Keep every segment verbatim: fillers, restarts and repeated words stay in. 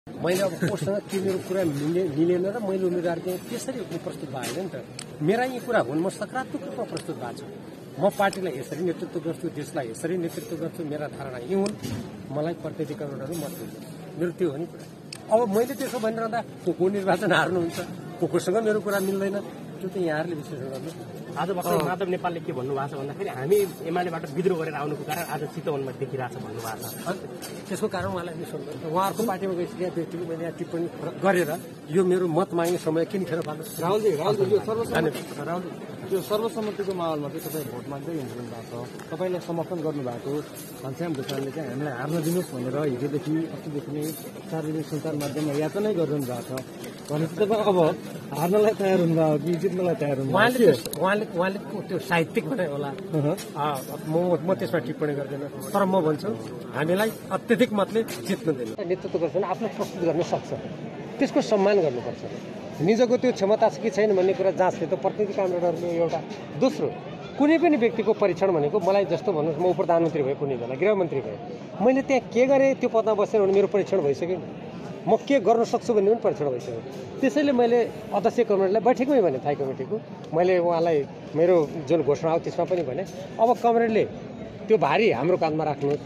मैले अब कोसँग के मेरो कुरा मिले मिलेन र मैले उम्मेदवार चाहिँ त्यसरी प्रस्तुत भएन नि त। मेरा यी कुरा हुन्, म सकारात्मक रूपमा प्रस्तुत भएको छु। म पार्टीलाई यसरी नेतृत्व गर्छु, देशलाई यसरी नेतृत्व गर्छु, मेरा धारणा यी हुन्, मलाई प्रतिनिधि करोडहरू मत दिन्छ, मेरो त्यो हो नि कुरा। अब मैले त्यसो भनिरहँदा को को निर्वाचन हार्नुहुन्छ, को कोसँग मेरो कुरा मिल्दैन, त्यो त यहाँहरूले विश्लेषण गर्नु। आज भर्खर माधव नेपालले के भन्नुभएको छ भन्दाखेरि हामी एमालेबाट विद्रोह गरेर आउनुको कारण आज चितवनमा देखिरहेछ भन्नुभएको छ। त्यसको कारण उहाँलाई विश्वास गर्छ। उहाँहरूको पार्टीमा गइसकेका व्यक्तिको मैले यहाँ टिप्पणी गरेर यो मेरो मत माग्ने समय किन खेर पाल्नु। राहुलजी राहुलजी यो सर्वसम्मति राहुल यो सर्वसम्मतिको माहौलमा चाहिँ तपाईँ भोट माग्दै हुनु भएको छ, तपाईँलाई समर्थन गर्नुभएको घनश्याम भुटानले चाहिँ हामीलाई हार्न दिनुहोस् भनेर हिजोदेखि अस्तिदेखि नै सार्वजनिक सञ्चार माध्यममा याचनै गरिरहनु भएको छ। भनेपछि तपाईँ अब हार्नलाई तयार हुनुभयो कि जित्नलाई तयार हुनुभयो? उहाँले उहाँले उहाँले त्यो साहित्यिक भने होला, म म त्यसमा टिप्पणी गर्दैन, तर म भन्छु हामीलाई अत्यधिक मतले जित्नु दिनु। नेतृत्व गर्छ भने आफ्नो प्रस्तुत गर्न सक्छ, त्यसको सम्मान गर्नुपर्छ। निजको त्यो क्षमता छ कि छैन भन्ने कुरा जाँच्ने त प्रतिनिधि कामरेडहरूले एउटा। दोस्रो, कुनै पनि व्यक्तिको परीक्षण भनेको मलाई जस्तो भन्नुहोस्, म प्रधानमन्त्री भएँ, कुनै बेला गृहमन्त्री भएँ, मैले त्यहाँ के गरेँ त्यो पदमा बसेर भने मेरो परीक्षण भइसक्यो नि, म के गर्न सक्छु भन्ने पनि परीक्षण भइसक्यो। त्यसैले मैले अध्यक्ष कमरेडलाई बैठकमै भने थाई कमिटीको मैले उहाँलाई मेरो जुन घोषणा हो त्यसमा पनि भने, अब कमरेडले त्यो भारी हाम्रो काँधमा राख्नुहोस्,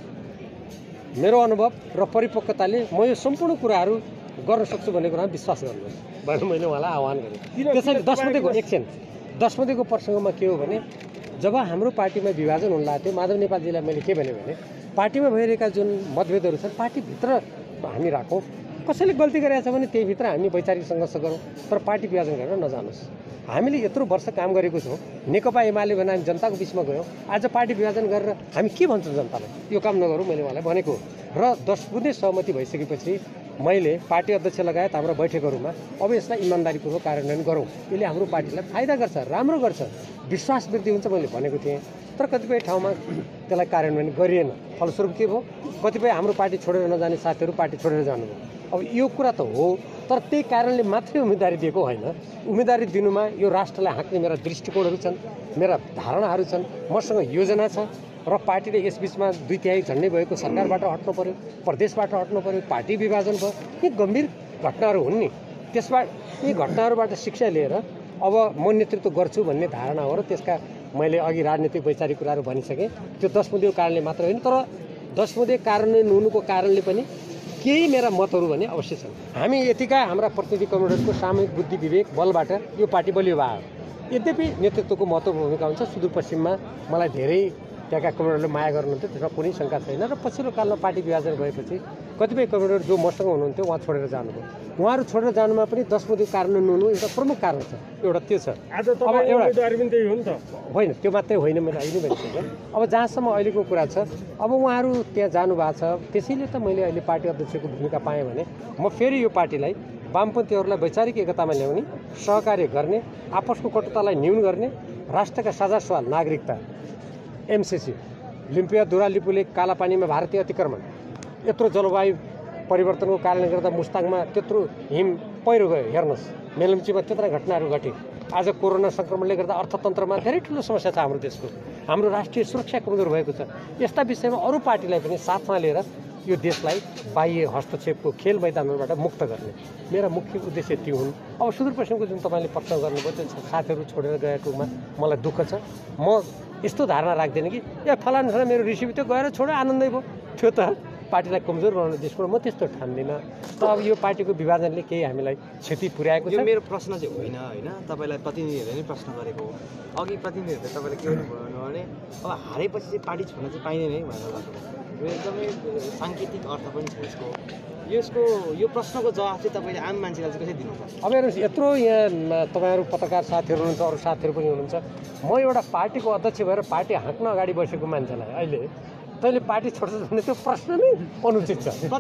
मेरो अनुभव र परिपक्वताले म यो सम्पूर्ण कुराहरू गर्न सक्छु भन्ने कुरामा विश्वास गर्नुहोस् भनेर मैले उहाँलाई आह्वान गरेँ। त्यसैले दसमध्येको एकछिन दसमध्येको प्रसङ्गमा के हो भने, जब हाम्रो पार्टीमा विभाजन हुन लाग्थ्यो, माधव नेपालजीलाई मैले के भने भने पार्टीमा भइरहेका जुन मतभेदहरू छन् पार्टीभित्र हामी राखौँ, कसैले गल्ती गरेको छ भने त्यहीभित्र हामी वैचारिक सङ्घर्ष गरौँ, तर पार्टी विभाजन गरेर नजानुहोस्। हामीले यत्रो वर्ष काम गरेको छौँ, नेकपा एमाले भनेर हामी जनताको बिचमा गयौँ, आज पार्टी विभाजन गरेर हामी के भन्छौँ जनतालाई? यो काम नगरौँ मैले उहाँलाई भनेको। र दस बुँदे सहमति भइसकेपछि मैले पार्टी अध्यक्ष लगायत हाम्रो बैठकहरूमा अब यसलाई इमान्दारीपूर्वक कार्यान्वयन गरौँ, यसले हाम्रो पार्टीलाई फाइदा गर्छ, राम्रो गर्छ, विश्वास वृद्धि हुन्छ मैले भनेको थिएँ। तर कतिपय ठाउँमा त्यसलाई कार्यान्वयन गरिएन, फलस्वरूप के भयो, कतिपय हाम्रो पार्टी छोडेर नजाने साथीहरू पार्टी छोडेर जानुभयो। अब यो कुरा त हो, तर त्यही कारणले मात्रै उम्मेदवारी दिएको होइन। उम्मेदवारी दिनुमा यो राष्ट्रलाई हाँक्ने मेरा दृष्टिकोणहरू छन्, मेरा धारणाहरू छन्, मसँग योजना छ, र पार्टीले यसबीचमा दुई तिहाई झन्डै भएको सरकारबाट हट्नु पर्यो, प्रदेशबाट हट्नु पर्यो, पार्टी विभाजन भयो, यी गम्भीर घटनाहरू हुन् नि। त्यसबाट यी घटनाहरूबाट शिक्षा लिएर अब म नेतृत्व गर्छु भन्ने धारणा हो, र त्यसका मैले अघि राजनीतिक वैचारिक कुराहरू भनिसकेँ। त्यो दस मुदेको कारणले मात्र होइन, तर दस मुदे कार्यान्वयन हुनुको कारणले पनि केही मेरा मतहरू भने अवश्य छन्। हामी यतिका हाम्रा प्रतिनिधि कमरेडहरूको सामूहिक बुद्धि विवेक बलबाट यो पार्टी बलियो भयो। यद्यपि नेतृत्वको महत्त्वपूर्ण भूमिका हुन्छ। सुदूरपश्चिममा मलाई धेरै त्यहाँका कमरेडहरूले माया गर्नुहुन्थ्यो, त्यसमा कुनै शङ्का छैन। र पछिल्लो कालमा पार्टी विभाजन भएपछि कतिपय कमरेडहरू जो मसँग हुनुहुन्थ्यो उहाँ छोडेर जानुभयो। उहाँहरू छोडेर जानुमा पनि दस मुदेको कार्यान्वयन हुनु एउटा प्रमुख कारण छ, एउटा त्यो छ। आज अब एउटा पनि त्यही हो नि त, होइन त्यो मात्रै होइन, मैले अहिले भनिसकेँ। अब जहाँसम्म अहिलेको कुरा छ, अब उहाँहरू त्यहाँ जानुभएको छ, त्यसैले त मैले अहिले पार्टी अध्यक्षको भूमिका पाएँ भने म फेरि यो पार्टीलाई वामपन्थीहरूलाई वैचारिक एकतामा ल्याउने, सहकार्य गर्ने, आपसको कटुतालाई न्यून गर्ने, राष्ट्रका साझा सवाल नागरिकता, एमसिसी, लिम्पिया दुरा लिपुले कालापानीमा भारतीय अतिक्रमण, यत्रो जलवायु परिवर्तनको कारणले गर्दा मुस्ताङमा त्यत्रो हिम पहिरो गयो, हेर्नुहोस्, मेलम्चीमा त्यत्रा घटनाहरू घटे। आज कोरोना सङ्क्रमणले गर्दा अर्थतन्त्रमा धेरै ठुलो समस्या छ हाम्रो देशको, हाम्रो राष्ट्रिय सुरक्षा कमजोर भएको छ। यस्ता विषयमा अरू पार्टीलाई पनि साथमा लिएर यो देशलाई बाह्य हस्तक्षेपको खेल मैदानहरूबाट मुक्त गर्ने मेरा मुख्य उद्देश्य त्यो हुन्। अब सुदूरपश्चिमको जुन तपाईँले प्रश्न गर्नुभयो त्यो साथीहरू छोडेर गएकोमा मलाई दुःख छ। म यस्तो धारणा राख्दैन कि ए फलानु छ मेरो रिसिभ त्यो गएर छोडो आनन्दै भयो, त्यो त पार्टीलाई कमजोर बनाउने देशबाट म त्यस्तो ठान्दिनँ। तर अब यो पार्टीको विभाजनले केही हामीलाई क्षति पुर्याएको छ। यो मेरो प्रश्न चाहिँ होइन होइन तपाईँलाई प्रतिनिधिहरूले नै प्रश्न गरेको हो। अघि प्रतिनिधिहरूले तपाईँले के भन्नुभयो भने अब हारेपछि चाहिँ पार्टी छोड्न चाहिँ पाइँदैन है भनेर भन्नुभयो। यो एकदमै साङ्केतिक अर्थ पनि छ यसको। यसको यो प्रश्नको जवाब चाहिँ तपाईँले आम मान्छेलाई चाहिँ कसरी दिनुहुन्छ? अब हेर्नुहोस्, यत्रो यहाँ तपाईँहरू पत्रकार साथीहरू हुनुहुन्छ, अरू साथीहरू पनि हुनुहुन्छ। म एउटा पार्टीको अध्यक्ष भएर पार्टी हाँक्न अगाडि बसेको मान्छेलाई अहिले तैँले पार्टी छोड्छस् भन्ने त्यो प्रश्न नै अनुचित छ। म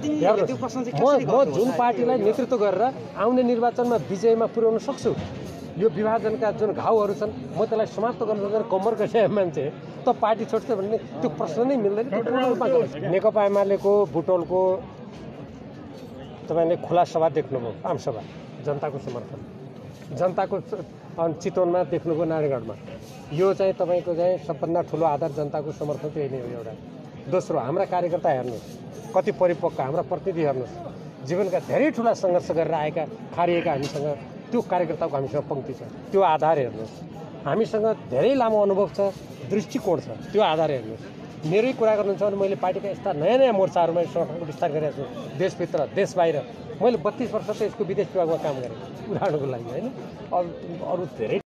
म जुन पार्टीलाई नेतृत्व गरेर आउने निर्वाचनमा विजयमा पुर्याउन सक्छु, यो विभाजनका जुन घाउहरू छन् म त्यसलाई समाप्त गर्न सक्दैन कम्मर गइसकेको मान्छे त पार्टी छोड्छ भन्ने त्यो प्रश्न नै मिल्दैन। नेकपा एमालेको बुटोलको तपाईँले खुला सभा देख्नुभयो, आमसभा, जनताको समर्थन, जनताको चितवनमा देख्नुभयो, नारायणगढमा। यो चाहिँ तपाईँको चाहिँ सबभन्दा ठुलो आधार जनताको समर्थन त्यही नै हो एउटा। दोस्रो, हाम्रा कार्यकर्ता हेर्नुहोस् कति परिपक्व, हाम्रा प्रतिनिधि हेर्नुहोस्, जीवनका धेरै ठुला सङ्घर्ष गरेर आएका खारिएका हामीसँग त्यो कार्यकर्ताको हामीसँग पङ्क्ति छ। त्यो आधार हेर्नुहोस्। हामीसँग धेरै लामो अनुभव छ, दृष्टिकोण छ, त्यो आधार हेर्नुहोस्। मेरै कुरा गर्नुहुन्छ भने मैले पार्टीका यस्ता नयाँ नयाँ मोर्चाहरूमा सङ्गठनको विस्तार गरेको छु, देशभित्र देश बाहिर। मैले बत्तीस वर्ष त यसको विदेश विभागमा काम गरेँ उदाहरणको लागि, होइन। अरू अरू धेरै